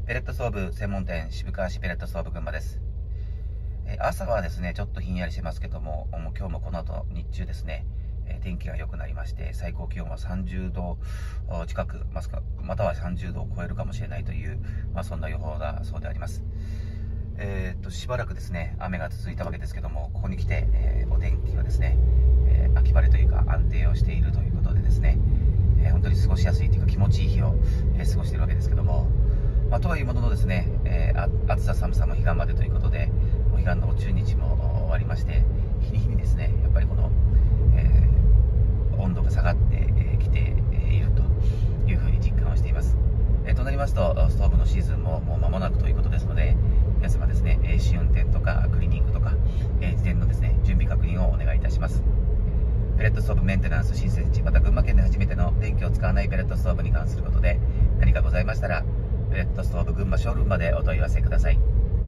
ペレットストーブ専門店渋川市ペレットストーブ群馬です。朝はですねちょっとひんやりしてますけども、今日もこの後日中ですね、天気が良くなりまして、最高気温は30度近くまたは30度を超えるかもしれないという、そんな予報だそうであります。しばらくですね雨が続いたわけですけども、ここに来て、お天気はですね、秋晴れというか安定をしているということでですね、本当に過ごしやすいというか気持ちいい日を、過ごしているわけですけども、とはいうもののですね、暑さ寒さも彼岸までということで、お彼岸の中日も終わりまして、日に日にですねやっぱりこの、温度が下がってきているというふうに実感をしています。となりますと、ストーブのシーズンももう間もなくということですので、皆様ですね、試運転とかクリーニングとか、事前のですね準備確認をお願いいたします。ペレットストーブメンテナンス新設地、また群馬県で初めての電気を使わないペレットストーブに関することで何かございましたら、ペレットストーブ群馬ショールームまでお問い合わせください。